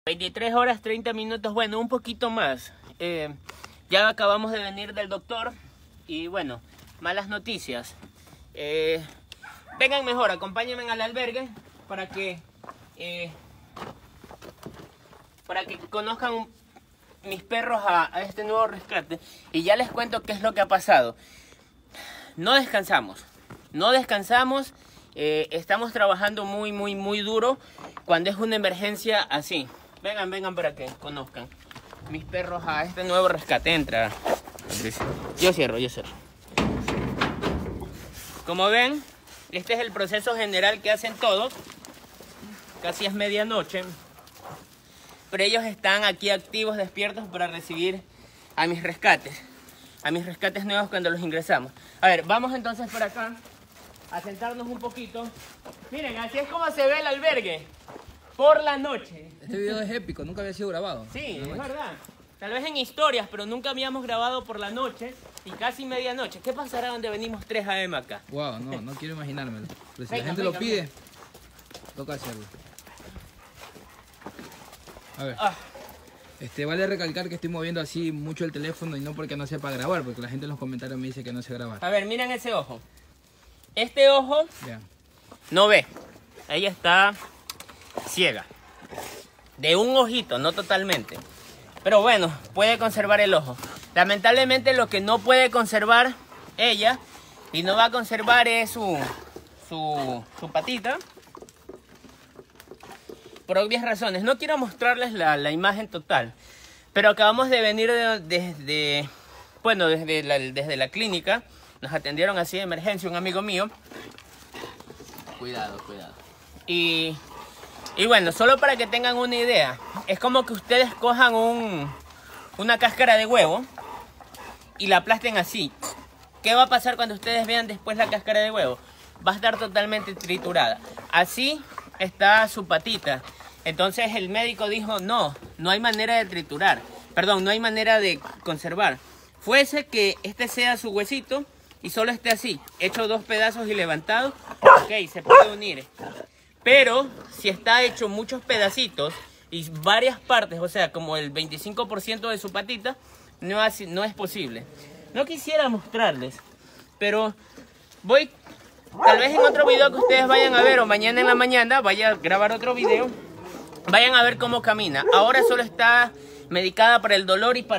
23 horas 30 minutos, bueno, un poquito más. Ya acabamos de venir del doctor y bueno, malas noticias. Vengan mejor, acompáñenme al albergue para que conozcan mis perros a este nuevo rescate. Y ya les cuento qué es lo que ha pasado. No descansamos. Estamos trabajando muy duro cuando es una emergencia así. Vengan para que conozcan mis perros a este nuevo rescate. Entra. Yo cierro. Como ven, este es el proceso general que hacen todos. Casi es medianoche. Pero ellos están aquí activos, despiertos para recibir a mis rescates. A mis rescates nuevos cuando los ingresamos. A ver, vamos entonces por acá a sentarnos un poquito. Miren, así es como se ve el albergue por la noche. Este video es épico, nunca había sido grabado. Sí, es verdad. Tal vez en historias, pero nunca habíamos grabado por la noche y casi medianoche. ¿Qué pasará donde venimos 3 AM acá? Wow, no quiero imaginármelo. Pero si Venga, la gente venga, lo pide, toca hacerlo. A ver. Vale recalcar que estoy moviendo así mucho el teléfono y no porque no sepa grabar, porque la gente en los comentarios me dice que no sé grabar. A ver, miren ese ojo. Este ojo Vean. no ve. Ella está ciega. De un ojito, no totalmente. Pero bueno, puede conservar el ojo. Lamentablemente lo que no puede conservar ella y no va a conservar es su patita. Por obvias razones. No quiero mostrarles la imagen total. Pero acabamos de venir desde la clínica. Nos atendieron así de emergencia un amigo mío. Cuidado. Y bueno, solo para que tengan una idea. Es como que ustedes cojan una cáscara de huevo y la aplasten así. ¿Qué va a pasar cuando ustedes vean después la cáscara de huevo? Va a estar totalmente triturada. Así está su patita. Entonces el médico dijo, no hay manera de triturar. Perdón, no hay manera de conservar. Fuese que este sea su huesito y solo esté así, hecho 2 pedazos y levantado, ok, se puede unir. Pero si está hecho muchos pedacitos y varias partes, o sea, como el 25% de su patita, no es posible. No quisiera mostrarles, pero tal vez en otro video que ustedes vayan a ver o mañana en la mañana vaya a grabar otro video, vayan a ver cómo camina. Ahora solo está medicada para el dolor y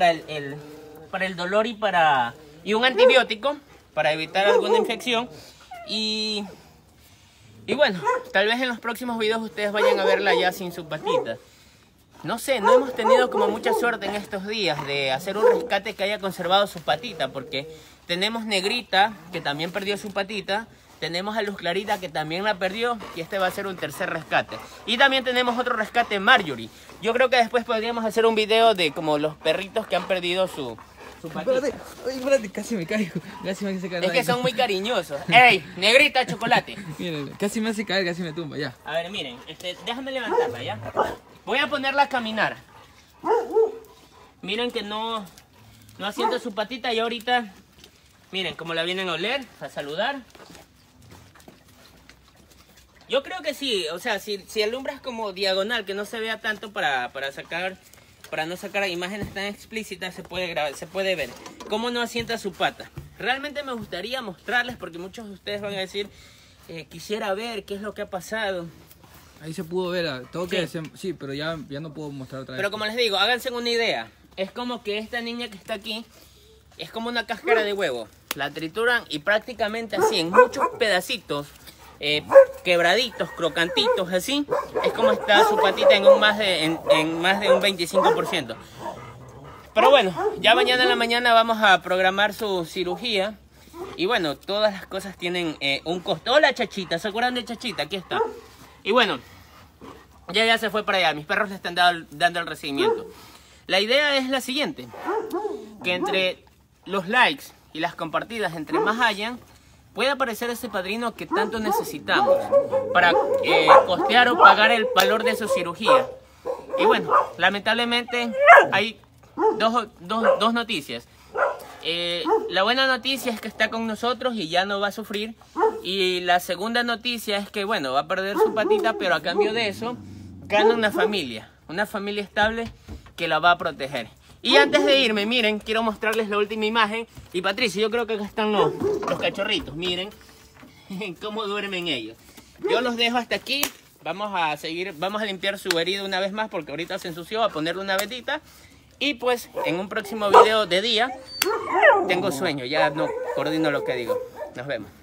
y un antibiótico para evitar alguna infección. Y bueno, tal vez en los próximos videos ustedes vayan a verla ya sin su patita. No sé, no hemos tenido como mucha suerte en estos días de hacer un rescate que haya conservado su patita, porque tenemos Negrita, que también perdió su patita, tenemos a Luz Clarita, que también la perdió, y este va a ser un tercer rescate. Y también tenemos otro rescate, Marjorie. Yo creo que después podríamos hacer un video de como los perritos que han perdido su patita. Espérate, casi me caigo. Casi me hace caer. Es que son muy cariñosos. ¡Ey! Negrita, chocolate. Miren, casi me hace caer, casi me tumba, ya. A ver, miren, déjame levantarla, ¿ya? Voy a ponerla a caminar. Miren que no asienta su patita y ahorita, miren cómo la vienen a oler, a saludar. Yo creo que sí, o sea, si alumbras como diagonal, que no se vea tanto para no sacar imágenes tan explícitas, se puede ver cómo no asienta su pata. Realmente me gustaría mostrarles porque muchos de ustedes van a decir, quisiera ver qué es lo que ha pasado. Ahí se pudo ver, sí, pero ya no puedo mostrar otra vez. Pero como les digo, háganse una idea. Es como que esta niña que está aquí es como una cáscara de huevo. La trituran y prácticamente así, en muchos pedacitos, quebraditos, crocantitos, así. Es como está su patita en más de un 25%. Pero bueno, ya mañana en la mañana vamos a programar su cirugía. Y bueno, todas las cosas tienen un costo. Hola, Chachita, ¿se acuerdan de Chachita? Aquí está. Y bueno, ya se fue para allá. Mis perros le están dando el recibimiento. La idea es la siguiente: que entre los likes y las compartidas, entre más hayan, puede aparecer ese padrino que tanto necesitamos para costear o pagar el valor de su cirugía. Y bueno, lamentablemente hay dos noticias. La buena noticia es que está con nosotros y ya no va a sufrir. Y la segunda noticia es que, bueno, va a perder su patita, pero a cambio de eso, gana una familia. una familia estable que la va a proteger. Y antes de irme, miren, quiero mostrarles la última imagen. Y Patricia, yo creo que acá están los cachorritos, miren cómo duermen ellos. Yo los dejo hasta aquí. Vamos a limpiar su herida una vez más porque ahorita se ensució, a ponerle una vedita. Y pues en un próximo video de día, tengo sueño, ya no coordino lo que digo. Nos vemos.